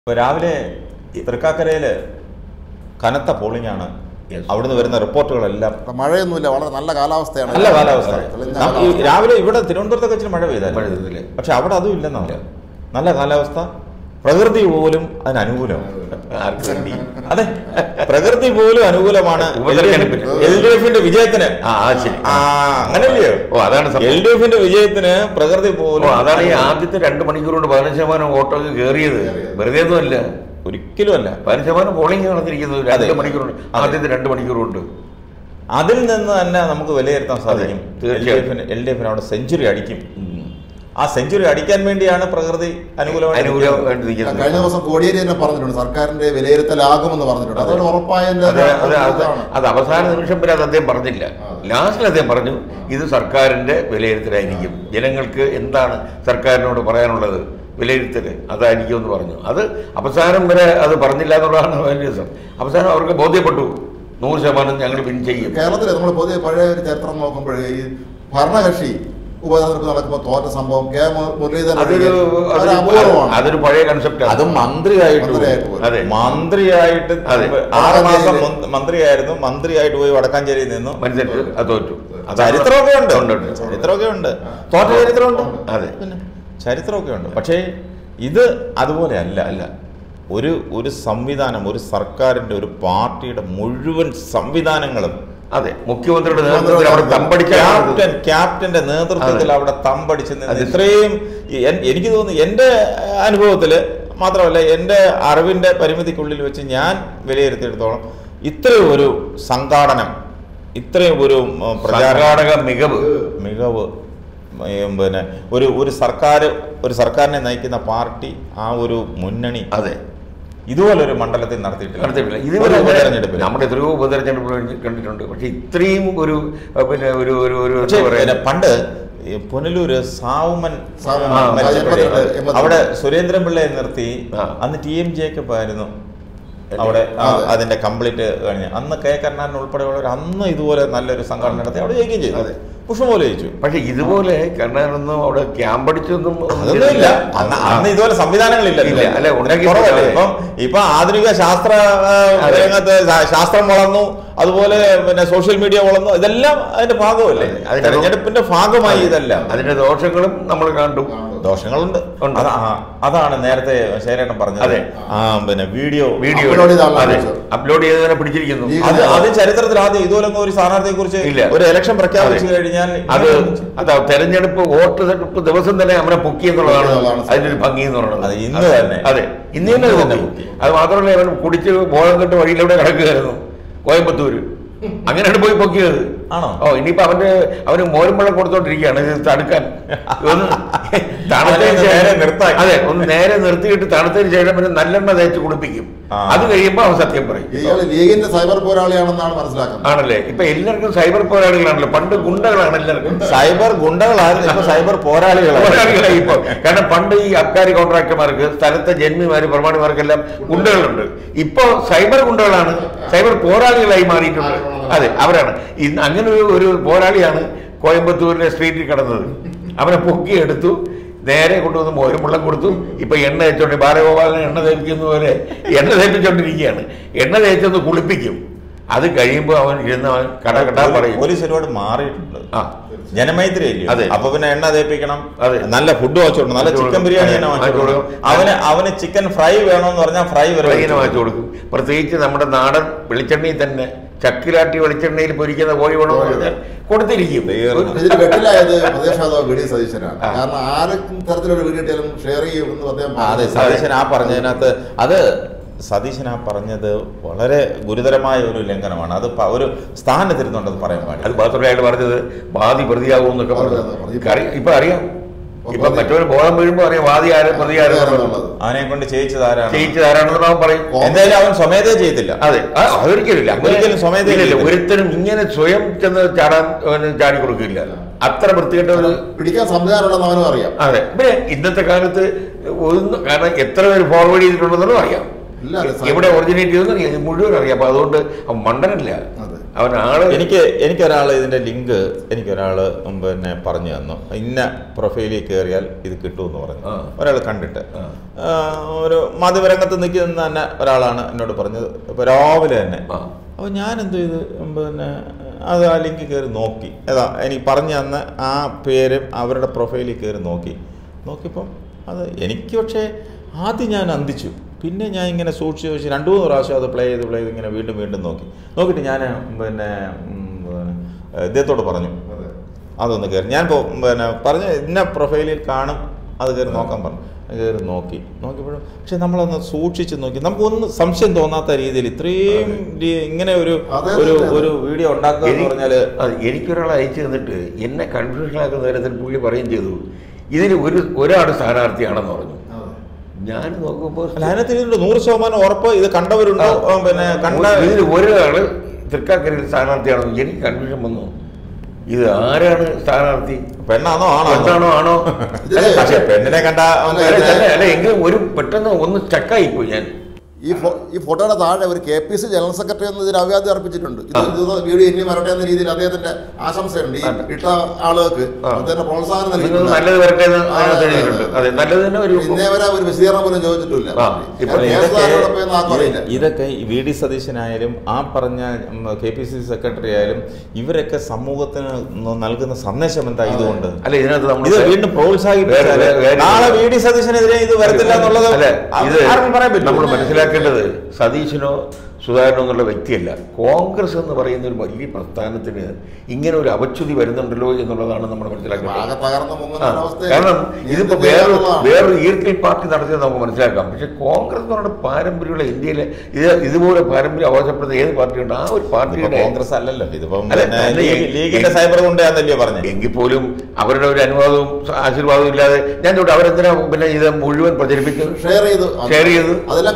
ഇപ്പോൾ രാവിലെ തൃക്കാക്കരയിൽ കനത്ത പോളിംഗാണ്. അവിടുന്ന് വരുന്ന റിപ്പോർട്ടുകളെല്ലാം മഴയൊന്നുമില്ല, വളരെ നല്ല കാലാവസ്ഥയാണ്. നല്ല കാലാവസ്ഥ. രാവിലെ ഇവിടെ തിരുവനന്തപുരത്തൊക്കെ ഇച്ചിരി മഴ പെയ്തായിരുന്നു, പക്ഷെ അവിടെ അതും ഇല്ലെന്നാണ്. നല്ല കാലാവസ്ഥ, പ്രകൃതി പോലും അതിന് അനുകൂലമാണ്. അതെ, പ്രകൃതി പോലും അനുകൂലമാണ് LDF-ന്റെ വിജയത്തിന്. അങ്ങനെയല്ലയോ? LDF-ന്റെ വിജയത്തിന് പ്രകൃതി പോലും. അതാണ് ഈ ആദ്യത്തെ 2 മണിക്കൂർ കൊണ്ട് 15% വോട്ടൊക്കെ കയറിയത്. വെറുതെ ഒന്നുമല്ല, ഒരിക്കലും അല്ല. 15% പോളിംഗ് നടന്നിരിക്കുന്നത് 2 മണിക്കൂറുണ്ട്. ആദ്യത്തെ 2 മണിക്കൂറുണ്ട്. അതിൽ നിന്ന് തന്നെ നമുക്ക് വിലയിരുത്താൻ സാധിക്കും LDF അവിടെ സെഞ്ചുറി അടിക്കും. ആ സെഞ്ചുറി അടിക്കാൻ വേണ്ടിയാണ് പ്രകൃതി അനുകൂലമായി. കഴിഞ്ഞ ദിവസം കോടിയേരി തന്നെ പറഞ്ഞിട്ടുണ്ട്, സർക്കാരിന്റെ വിലയിരുത്തലാകുമെന്ന് പറഞ്ഞിട്ടുണ്ട്. അതൊരു ഉറപ്പായ അത് അവസാന നിമിഷം വരെ അത് അദ്ദേഹം പറഞ്ഞില്ല. ലാസ്റ്റിൽ അദ്ദേഹം പറഞ്ഞു ഇത് സർക്കാരിന്റെ വിലയിരുത്തലായിരിക്കും, ജനങ്ങൾക്ക് എന്താണ് സർക്കാരിനോട് പറയാനുള്ളത് വിലയിരുത്തൽ അതായിരിക്കും എന്ന് പറഞ്ഞു. അത് അവസാനം വരെ അത് പറഞ്ഞില്ല എന്നുള്ളതാണ് വലിയ രസം. അവസാനം അവർക്ക് ബോധ്യപ്പെട്ടു 100% ഞങ്ങൾ പിൻ ചെയ്യും. കേരളത്തിൽ നമ്മൾ പൊതുവെ പഴയ ഒരു ചരിത്രം നോക്കുമ്പോഴേ ഈ ഭരണകക്ഷി ഉപതെരഞ്ഞെടുപ്പ് നടക്കുമ്പോൾ തോറ്റ സംഭവം കെ മുരളീധരൻ അതൊരു പഴയ കൺസെപ്റ്റ്. അത് മന്ത്രിയായിട്ട് 6 മാസം മന്ത്രിയായിരുന്നു. മന്ത്രിയായിട്ട് പോയി വടക്കാഞ്ചേരിയിൽ നിന്നു മനസ്സിലായിട്ട് അത് തോറ്റു. ചരിത്രമൊക്കെ ഉണ്ട്, തോറ്റ ചരിത്രമുണ്ട്. അതെ, പിന്നെ ചരിത്രമൊക്കെ ഉണ്ട്. പക്ഷേ ഇത് അതുപോലെ അല്ല. ഒരു സംവിധാനം, ഒരു സർക്കാരിന്റെ, ഒരു പാർട്ടിയുടെ മുഴുവൻ സംവിധാനങ്ങളും, അതെ, മുഖ്യമന്ത്രിയുടെ നേതൃത്വത്തിൽ അവിടെ തമ്പടിച്ച ക്യാപ്റ്റന്റെ നേതൃത്വത്തിൽ അവിടെ തമ്പടിച്ച് നിന്ന് ഇത്രയും എനിക്ക് തോന്നുന്നു, എൻ്റെ അനുഭവത്തിൽ മാത്രമല്ല, എൻ്റെ അറിവിൻ്റെ പരിമിതിക്കുള്ളിൽ വെച്ച് ഞാൻ വിലയിരുത്തിയെടുത്തോളം ഇത്രയും ഒരു സംഘാടനം, ഇത്രയും ഒരു പ്രചാരക മികവ്, പിന്നെ ഒരു സർക്കാരിനെ നയിക്കുന്ന പാർട്ടി, ആ ഒരു മുന്നണി, അതെ, ഇതുപോലൊരു മണ്ഡലത്തിൽ നടത്തിയിട്ടില്ല. ഇതുവരെ ഉപതെരഞ്ഞെടുപ്പ് നമ്മുടെ എത്രയോ ഉപതെരഞ്ഞെടുപ്പ് കണ്ടിട്ടുണ്ട്. പക്ഷെ ഇത്രയും ഒരു പണ്ട് പുനലൂര് സാവുമൻ അവിടെ സുരേന്ദ്രൻ പിള്ളയെ നിർത്തി, അന്ന് TM ജേക്കബ് ആയിരുന്നു അവിടെ അതിന്റെ കംപ്ലീറ്റ് കഴിഞ്ഞ്. അന്ന് K കരുണാകരൻ ഉൾപ്പെടെയുള്ളവർ അന്ന് ഇതുപോലെ നല്ലൊരു സംഘടന നടത്തി അവിടെ ജയിക്കുകയും ചെയ്തു. പുഷ്പം പോലെ ജയിച്ചു. പക്ഷെ ഇതുപോലെ കരുണാകരനൊന്നും അവിടെ ക്യാമ്പടിച്ചൊന്നും അതൊന്നുമില്ല. അന്ന് ഇതുപോലെ സംവിധാനങ്ങളില്ല. ഇപ്പൊ ആധുനിക ശാസ്ത്ര രംഗത്ത് ശാസ്ത്രം വളർന്നു, അതുപോലെ പിന്നെ സോഷ്യൽ മീഡിയ വളർന്നു. ഇതെല്ലാം അതിന്റെ ഭാഗമല്ലേ, തെരഞ്ഞെടുപ്പിന്റെ ഭാഗമായി. ഇതെല്ലാം അതിന്റെ ദോഷങ്ങളും നമ്മൾ കണ്ടു. ദോഷങ്ങളുണ്ട്. അതാണ് നേരത്തെ ശേരേട്ടൻ പറഞ്ഞത്. അതെ, പിന്നെ വീഡിയോ അപ്ലോഡ് ചെയ്തതിനെ പിടിച്ചിരിക്കുന്നു. അത് ചരിത്രത്തിൽ ആദ്യം ഇതുപോലെ ഒരു സ്ഥാനാർത്ഥിയെ കുറിച്ച് ഒരു ഇലക്ഷൻ പ്രഖ്യാപിച്ചു കഴിഞ്ഞാൽ അത് തെരഞ്ഞെടുപ്പ് വോട്ടെടുപ്പ് ദിവസം തന്നെ അവനെ പൊക്കി എന്നുള്ളതാണ് അതിന്റെ ഒരു ഭംഗി എന്ന് പറയുന്നത്. ഇന്ന് തന്നെ, അതെ, ഇന്ന് തന്നെ പൊക്കി. അത് മാത്രമല്ല, അവൻ കുടിച്ച് ബോധം കെട്ട് വഴിയിലൂടെ കിടക്കുകയായിരുന്നു കോയമ്പത്തൂര്. അങ്ങനെയാണ് പോയി പൊക്കിയത്. ആണോ? ഇനിയിപ്പോ അവന് മോരും വെള്ളം കൊടുത്തോണ്ടിരിക്കുകയാണ് തണുക്കാൻ. അതെ, ഒന്ന് നേരെ നിർത്തിയിട്ട് തണുത്തതിന് ശേഷം പിന്നെ നല്ലെണ്ണ തേച്ച് കുളിപ്പിക്കും. അത് കഴിയുമ്പോ അവൻ സത്യം പറയും. ലീഗിന്റെ സൈബർ പോരാളിയാണെന്നാണ് മനസ്സിലാക്കുന്നത്. ആണല്ലേ? ഇപ്പൊ എല്ലാവർക്കും സൈബർ പോരാളികളാണല്ലോ. പണ്ട് ഗുണ്ടകളാണ് എല്ലാവർക്കും. സൈബർ ഗുണ്ടകളായിരുന്നു, ഇപ്പൊ സൈബർ പോരാളികളായി ഇപ്പൊ. കാരണം പണ്ട് ഈ അബ്കാരി കോൺട്രാക്ടർമാർക്ക്, സ്ഥലത്തെ ജന്മിമാര്, പ്രമാണിമാർക്കെല്ലാം ഗുണ്ടകളുണ്ട്. ഇപ്പൊ സൈബർ ഗുണ്ടകളാണ്, സൈബർ പോരാളികളായി മാറിയിട്ടുണ്ട്. അതെ, അവരാണ്. അങ്ങനെ ഒരു പോരാളിയാണ് കോയമ്പത്തൂരിലെ സ്ട്രീറ്റിൽ കിടന്നത്. അവനെ പൊക്കിയെടുത്തു, നേരെ കൊണ്ടുവന്ന് മോരും വെള്ളം കൊടുത്തു. ഇപ്പൊ എണ്ണ തേച്ചോണ്ട് ബാലഗോപാലനെ എണ്ണ തേപ്പിക്കുന്ന പോലെ എണ്ണ തേപ്പിച്ചോണ്ടിരിക്കുകയാണ്. എണ്ണ തേച്ചൊന്ന് കുളിപ്പിക്കും. അത് കഴിയുമ്പോൾ അവൻ ഇരുന്ന് അവൻ കട പറയും. പോലീസ് ഒരുപാട് മാറിയിട്ടുണ്ട്. ജനമൈത്രി അല്ലേ? അതെ. അപ്പൊ പിന്നെ എണ്ണ തേപ്പിക്കണം, നല്ല ഫുഡ് വാങ്ങിച്ചു കൊടുക്കണം, നല്ല ചിക്കൻ ബിരിയാണി തന്നെ വാങ്ങിച്ചു കൊടുക്കും. അവന് ചിക്കൻ ഫ്രൈ വേണമെന്ന് പറഞ്ഞാൽ ഫ്രൈ വാങ്ങിച്ചു കൊടുക്കും. പ്രത്യേകിച്ച് നമ്മുടെ നാടൻ വെളിച്ചെണ്ണയിൽ തന്നെ ചക്കിലാട്ടി വെളിച്ചെണ്ണയിൽ പൊരിക്കുന്ന കോഴി വേണമെന്ന് പറഞ്ഞാൽ കൊടുത്തിരിക്കും. കാരണം ആർക്കും തരത്തിലൊരു വീഡിയോ ഇട്ടാലും ഷെയർ ചെയ്യുമെന്ന് പറയാൻ. അതെ, സതീശൻ ആ പറഞ്ഞതിനകത്ത് സതീശൻ ആ പറഞ്ഞത് വളരെ ഗുരുതരമായ ഒരു ലംഘനമാണ്. അത് ഒരു സ്ഥാനത്തിരുന്നുണ്ടെന്ന് പറയാൻ പാടില്ല. അത് മാത്രമേ പറഞ്ഞത് വാദി പ്രതിയാകും എന്നൊക്കെ പറഞ്ഞത്. ഇപ്പൊ അറിയാം. ഇപ്പൊ മറ്റൊരു ബോധം വീഴുമ്പോ അറിയാം വാദി ആരും പ്രതി ആരും. അവനെ കൊണ്ട് ചെയ്യിച്ചതാരാണെന്ന് അവൻ പറയും. എന്തായാലും അവൻ സ്വമേധയെ ചെയ്യത്തില്ല. അതെ, ഒരിക്കലും സ്വമേധയില്ല. ഒരുത്തരും ഇങ്ങനെ സ്വയം ചെന്ന് ചാടി കൊടുക്കില്ല. അത്ര വൃത്തികെട്ട ഒരു പിടിക്കാൻ സംവിധാനമുണ്ടെന്ന് അവനും അറിയാം. അതെ, പിന്നെ ഇന്നത്തെ കാലത്ത് കാരണം എത്ര പേര് ഫോർവേഡ് ചെയ്തിട്ടുണ്ടെന്നും അറിയാം. എവിടെ ഒറിജിനേറ്റ് ചെയ്തെന്ന് മുഴുവൻ അറിയാം. അപ്പൊ അതുകൊണ്ട് അവൻ മണ്ടനല്ല, അവൻ ആള്. എനിക്കൊരാൾ ഇതിന്റെ ലിങ്ക് പിന്നെ പറഞ്ഞു തന്നു. ഇന്ന പ്രൊഫൈലിൽ കയറിയാൽ ഇത് കിട്ടുമെന്ന് പറഞ്ഞു. ഒരാൾ കണ്ടിട്ട് ഒരു മാധ്യമരംഗത്ത് നിൽക്കുന്ന തന്നെ ഒരാളാണ് എന്നോട് പറഞ്ഞത്. ഇപ്പൊ രാവിലെ തന്നെ. അപ്പോൾ ഞാൻ എന്ത് ചെയ്ത് പിന്നെ അത് ആ ലിങ്ക് കയറി നോക്കി. ഏതാ എനിക്ക് പറഞ്ഞു തന്ന ആ പേരും അവരുടെ പ്രൊഫൈലിൽ കയറി നോക്കിയപ്പം അത് എനിക്ക് പക്ഷേ ആദ്യം ഞാൻ അന്തിച്ചു. പിന്നെ ഞാൻ ഇങ്ങനെ സൂക്ഷിച്ച് 2-3 പ്രാവശ്യം അത് പ്ലേ ചെയ്ത് ഇങ്ങനെ വീണ്ടും നോക്കിയിട്ട് ഞാൻ പിന്നെ ഇദ്ദേഹത്തോട് പറഞ്ഞു അതൊന്ന് കയറി. ഞാൻ പിന്നെ പറഞ്ഞ് ഇന്ന പ്രൊഫൈലിൽ കാണും, അത് കയറി നോക്കാൻ പറഞ്ഞു. കയറി നോക്കിയപ്പോഴും പക്ഷെ നമ്മളൊന്ന് സൂക്ഷിച്ച് നോക്കി, നമുക്കൊന്നും സംശയം തോന്നാത്ത രീതിയിൽ ഇത്രയും ഇങ്ങനെ ഒരു വീഡിയോ ഉണ്ടാക്കുക എന്ന് പറഞ്ഞാൽ എനിക്കൊരാൾ അയച്ചു തന്നിട്ട് എന്നെ കൺഫ്യൂഷനാക്കുന്ന തരത്തിൽ പുള്ളി പറയുകയും ചെയ്തു ഇതിൽ ഒരാൾ സ്ഥാനാർത്ഥിയാണെന്ന് പറഞ്ഞു. ഞാൻ നോക്കുമ്പോൾ അതിനകത്ത് 100% ഉറപ്പ് ഇത് കണ്ടവരുണ്ടോ, പിന്നെ ഇതിൽ ഒരാള് തൃക്കാക്കരയിൽ സ്ഥാനാർത്ഥിയാണെന്ന് എനിക്ക് കൺഫ്യൂഷൻ വന്നു. ഇത് ആരാണ് സ്ഥാനാർത്ഥി? പെണ്ണാണോ ആണോ? പക്ഷെ പെണ്ണിനെ കണ്ട അല്ല എങ്കിലും ഒരു പെട്ടെന്ന് ഒന്ന് സ്റ്റക്കായിപ്പോയി ഞാൻ. ഈ ഫോട്ടോയുടെ താഴെ ഒരു KPC ജനറൽ സെക്രട്ടറി എന്ന് ഇതിന് അഭിവാദ്യം അർപ്പിച്ചിട്ടുണ്ട്. വീഡിയോ ഇനി വരട്ടെ എന്ന രീതിയിൽ അദ്ദേഹത്തിന്റെ ആശംസയുണ്ട്. ഈ ഇട്ട ആളുകൾക്ക് അദ്ദേഹത്തിന്റെ പ്രോത്സാഹനം നൽകിയിട്ടുണ്ട്. നല്ലത് വരട്ടെ ഇന്നേ വരെ ഒരു വിശദീകരണം പോലും ചോദിച്ചിട്ടില്ല. ഇതൊക്കെ VD സതീശനായാലും ആ പറഞ്ഞ KPC സെക്രട്ടറി ആയാലും ഇവരൊക്കെ സമൂഹത്തിന് നൽകുന്ന സന്ദേശം എന്താ? ഇതുകൊണ്ട് അല്ല ഇതിനകത്ത് ഇത് വീണ്ടും പ്രോത്സാഹിപ്പിച്ചാൽ നാളെ VD സതീശനെതിരെ ഇത് വരത്തില്ല എന്നുള്ളത് നമ്മൾ മനസ്സിലാക്കി. സതീശനോ സുധാകരനോ എന്നുള്ള വ്യക്തിയല്ല, കോൺഗ്രസ് എന്ന് പറയുന്ന ഒരു വലിയ പ്രസ്ഥാനത്തിന് ഇങ്ങനെ ഒരു അപച്യുതി വരുന്നുണ്ടല്ലോ എന്നുള്ളതാണ് നമ്മൾ മനസ്സിലാക്കുന്നത്. കാരണം ഇതിപ്പോ വേറൊരു ഈർക്കിൽ പാർട്ടി നടത്തിയത് നമുക്ക് മനസ്സിലാക്കാം. പക്ഷെ കോൺഗ്രസ് എന്ന് പറയുന്ന പാരമ്പര്യമുള്ള ഇന്ത്യയിലെ ഇതുപോലെ പാരമ്പര്യം അവകാശപ്പെടുന്ന ഏത് പാർട്ടിയുണ്ട്? ആ ഒരു പാർട്ടിയുടെ കോൺഗ്രസ് അല്ലല്ലോ ലീഗിന്റെ സൈബർ കൊണ്ടാന്നല്ലേ പറഞ്ഞു. എങ്കിൽ പോലും അവരുടെ ഒരു അനുവാദവും ആശീർവാദവും ഇല്ലാതെ ഞാൻ തൊട്ട് അവരെന്തിനാ പിന്നെ ഇത് മുഴുവൻ പ്രചരിപ്പിക്കുന്നത്, ഷെയർ ചെയ്ത്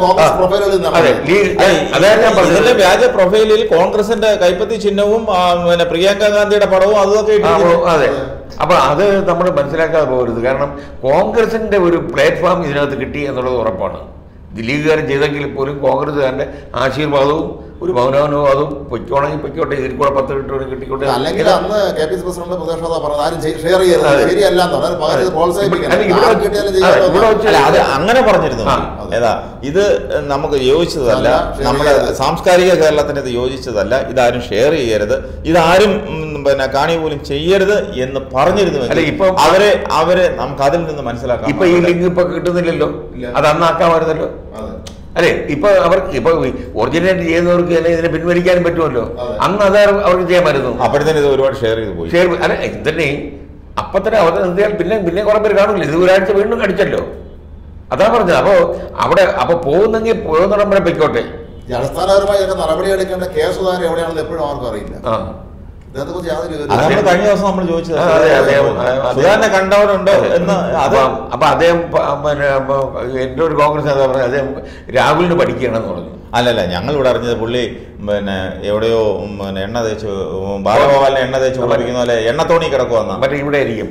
അതെ വ്യാജ പ്രൊഫൈലിൽ കോൺഗ്രസിന്റെ കൈപ്പത്തി ചിഹ്നവും പിന്നെ പ്രിയങ്ക ഗാന്ധിയുടെ പടവും അതൊക്കെ. അതെ, അപ്പൊ അത് നമ്മൾ മനസ്സിലാക്കാതെ പോകരുത്. കാരണം കോൺഗ്രസിന്റെ ഒരു പ്ലാറ്റ്ഫോം ഇതിനകത്ത് കിട്ടി എന്നുള്ളത് ഉറപ്പാണ്. ലീഗുകാരൻ ചെയ്തെങ്കിൽ പോലും കോൺഗ്രസ്സുകാരന്റെ ആശീർവാദവും ഒരു മൗനാനുവാദവും പൊയ്ക്കോട്ടെ, ഇതിൽ കൂടെ 10 കിട്ടിക്കോട്ടെ. അല്ലെങ്കിൽ അന്ന് KPC പ്രസിഡന്റ് പ്രതിഷേധം പറഞ്ഞു ആരും ഷെയർ ചെയ്യരുത്, ശരിയല്ലാന്ന് അത് അങ്ങനെ പറഞ്ഞിരുന്നു. ഏതാ ഇത് നമുക്ക് യോജിച്ചതല്ല, നമ്മുടെ സാംസ്കാരിക കേരളത്തിന് ഇത് യോജിച്ചതല്ല, ഇതാരും ഷെയർ ചെയ്യരുത്, ഇതാരും പിന്നെ കാണി പോലും ചെയ്യരുത് എന്ന് പറഞ്ഞിരുന്നു. ഇപ്പൊ അവരെ നമുക്ക് അതിൽ നിന്ന് മനസ്സിലാക്കാം. ഇപ്പൊ ഈ ലിങ്ക് ഇപ്പൊ കിട്ടുന്നില്ലല്ലോ, അത് അന്നാക്കാമായിരുന്നല്ലോ. അല്ലെ ഇപ്പൊ ഒറിജിനേറ്റ് ചെയ്യുന്നവർക്ക് തന്നെ ഇതിനെ പിൻവലിക്കാനും പറ്റുമല്ലോ. അന്ന് അത് അവർക്ക് ചെയ്യാമായിരുന്നു. അപ്പോഴത്തേനും ഇത് ഒരുപാട് ഷെയർ ചെയ്ത് പോയി. അല്ല എന്തിനേയും അപ്പൊ തന്നെ അവർ നിർത്തിയാൽ പിന്നെ കുറെ പേര് കാണില്ല. ഇത് ഒരാഴ്ച വീണ്ടും അടിച്ചല്ലോ, അതാ പറഞ്ഞത്. അപ്പൊ പോകുന്നെങ്കിൽ പോകുന്നിടം വരെ പൊയ്ക്കോട്ടെ. അടിസ്ഥാനപരമായി നടപടി എടുക്കേണ്ട കേസ് എവിടെയാണെന്ന് എപ്പോഴും ആർക്കും അറിയില്ല. കഴിഞ്ഞ ദിവസം നമ്മൾ ചോദിച്ചത് സുധാകരനെ കണ്ടവരുണ്ടോ എന്ന്. അപ്പൊ അദ്ദേഹം എന്റെ ഒരു കോൺഗ്രസ് നേതാവ് പറഞ്ഞു അദ്ദേഹം രാഹുലിന് പഠിക്കുകയാണെന്ന് പറഞ്ഞു. അല്ലല്ല, ഞങ്ങൾ ഇവിടെ അറിഞ്ഞത് പുള്ളി പിന്നെ എവിടെയോ പിന്നെ എണ്ണ തേച്ച് ബാലഗോപാലിനെ എണ്ണ തേച്ച് കുളിപ്പിക്കുന്ന പോലെ എണ്ണത്തോണി കിടക്കുവന്ന മറ്റേ ഇവിടെ ആയിരിക്കും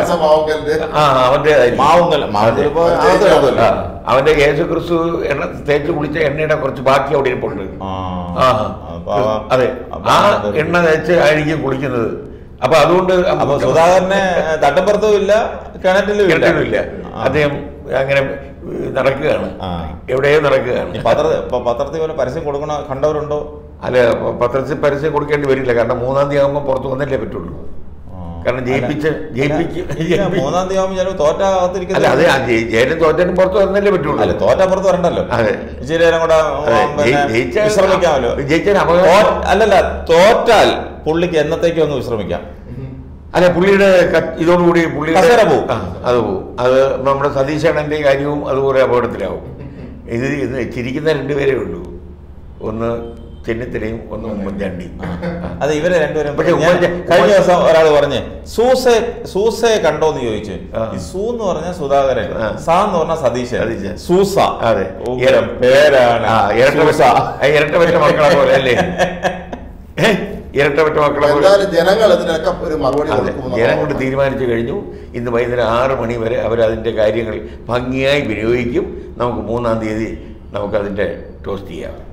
അവന്റെ യേശു ക്രിസ്തു എണ്ണ തേച്ച് കുളിച്ച എണ്ണയുടെ കുറച്ച് ബാക്കി അവിടെ ഇരിപ്പുണ്ട്. അതെ, ആ എണ്ണ തേച്ച് ആയിരിക്കും കുളിക്കുന്നത്. അപ്പൊ അതുകൊണ്ട് സുധാകരനെ തട്ടപ്പുറത്തും ഇല്ല, കിണറ്റിലും ഇല്ല. അദ്ദേഹം അങ്ങനെ നടക്കുകയാണ്, എവിടെയോ നടക്കുകയാണ്. പത്രത്തിൽ പോലെ പരസ്യം കൊടുക്കണ കണ്ടവരുണ്ടോ? അല്ല, പത്രത്തിൽ പരസ്യം കൊടുക്കേണ്ടി വരില്ല. കാരണം 3-ാം തീയതി ആകുമ്പോൾ പുറത്ത് വന്നല്ലേ പറ്റുള്ളൂ. കാരണം ജയിപ്പിക്കും. 3-ാം തീയതി ആകുമ്പോൾ ചിലപ്പോൾ തോറ്റാകത്തിരിക്കും. അല്ല, അത് ജയിലും തോറ്റാനും പുറത്ത് വന്നല്ലേ പറ്റുള്ളൂ. അല്ല, തോറ്റാ പുറത്ത് വരണ്ടല്ലോ. അതെ, ഇച്ചിരി നേരം കൂടെ വിശ്രമിക്കാമല്ലോ. അല്ലല്ല, തോറ്റാൽ പുള്ളിക്ക് എന്നത്തേക്കും ഒന്ന് വിശ്രമിക്കാം. അല്ല, പുള്ളിയുടെ ഇതോടുകൂടി പുള്ളി അത് പോവും. അത് നമ്മുടെ സതീശണ്ണന്റെ കാര്യവും അതുപോലെ അപകടത്തിലാവും. ഇത് ചിരിക്കുന്ന 2 പേരേ ഉള്ളൂ, ഒന്ന് ചെന്നിത്തലയും ഒന്ന് ഉമ്മൻചാണ്ടിയും. അത് ഇവരെ 2 പേരും. പക്ഷെ കഴിഞ്ഞ ദിവസം ഒരാൾ പറഞ്ഞ് സൂസയെ കണ്ടോന്ന് ചോദിച്ചു. ഈ സൂ എന്ന് പറഞ്ഞാൽ സുധാകരൻ, സാ എന്ന് പറഞ്ഞാൽ സതീശൻ, സൂസ. അതെ, പേരാണ്. ഇരട്ട മക്കളെ പോലെ അല്ലേ? ഇരട്ടപ്പെട്ട മക്കളെ ജനങ്ങൾ തീരുമാനിച്ചു കഴിഞ്ഞു. ഇന്ന് വൈകുന്നേരം 6 മണി വരെ അവരതിൻ്റെ കാര്യങ്ങൾ ഭംഗിയായി വിനിയോഗിക്കും. നമുക്ക് 3-ാം തീയതി നമുക്കതിൻ്റെ ടോസ്റ്റ് ചെയ്യാം.